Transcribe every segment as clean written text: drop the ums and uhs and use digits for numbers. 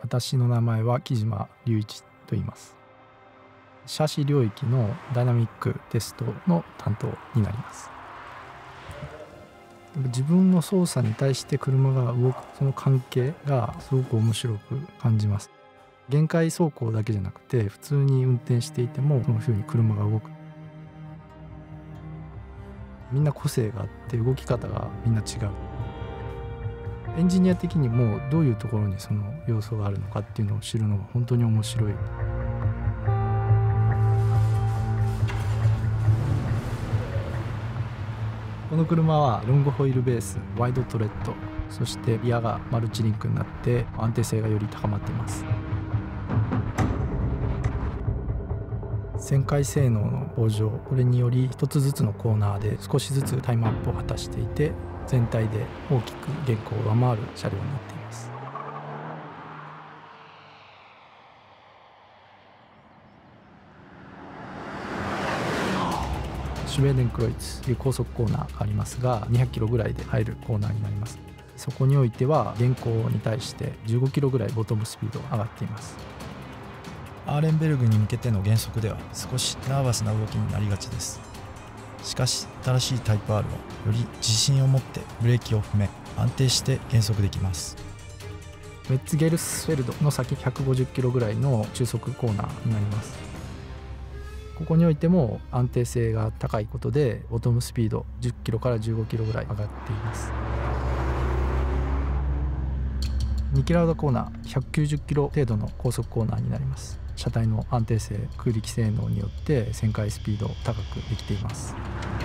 私の名前は木島隆一と言います。シャシ領域のダイナミックテストの担当になります。自分の操作に対して車が動くその関係がすごく面白く感じます。限界走行だけじゃなくて普通に運転していてもその風に車が動く。みんな個性があって動き方がみんな違う。エンジニア的にもどういうところにその要素があるのかっていうのを知るのが本当に面白い。この車はロングホイールベース、ワイドトレッド、そしてリアがマルチリンクになって安定性がより高まっています。旋回性能の向上、これにより一つずつのコーナーで少しずつタイムアップを果たしていて、全体で大きく現行を上回る車両になっています。シュベーデンクロイツという高速コーナーがありますが、200キロぐらいで入るコーナーになります。そこにおいては現行に対して15キロぐらいボトムスピードが上がっています。 アーレンベルグに向けての減速では少しナーバスな動きになりがちです。しかし新しいタイプ R はより自信を持ってブレーキを踏め安定して減速できます。 メッツゲルスフェルドの先150キロぐらいの中速コーナーになります。ここにおいても安定性が高いことでボトムスピード10キロから15キロぐらい上がっています。2キロアウトコーナー190キロ程度の高速コーナーになります。車体の安定性、空力性能によって旋回スピードを高くできています。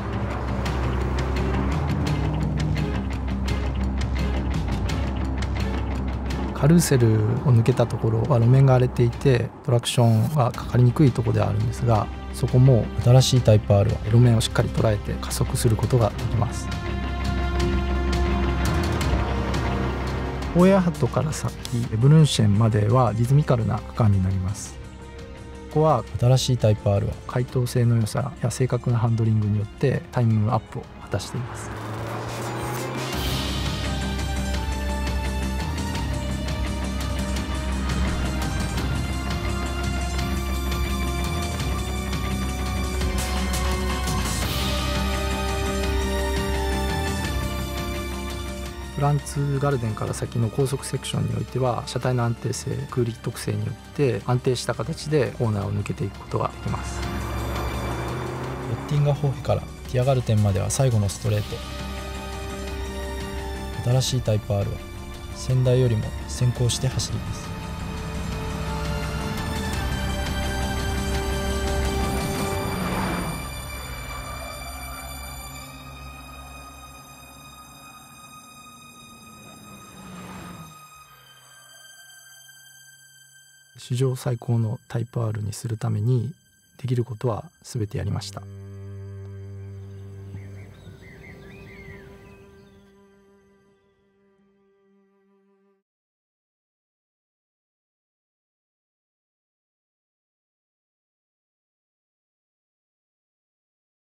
カルーセルを抜けたところは路面が荒れていてトラクションがかかりにくいところではあるんですが、そこも新しいタイプ R は路面をしっかり捉えて加速することができます。オーエアハットから先ブルンシェンまではリズミカルな区間になります。ここは新しいタイプ R は解凍性の良さや正確なハンドリングによってタイムアップを果たしています。フランツガルデンから先の高速セクションにおいては車体の安定性、空力特性によって安定した形でコーナーを抜けていくことができます。 ヨッティンガホーフェからティアガルテンまでは最後のストレート。新しいタイプ R は先代よりも先行して走ります。 史上最高のタイプ R にするためにできることは全てやりました。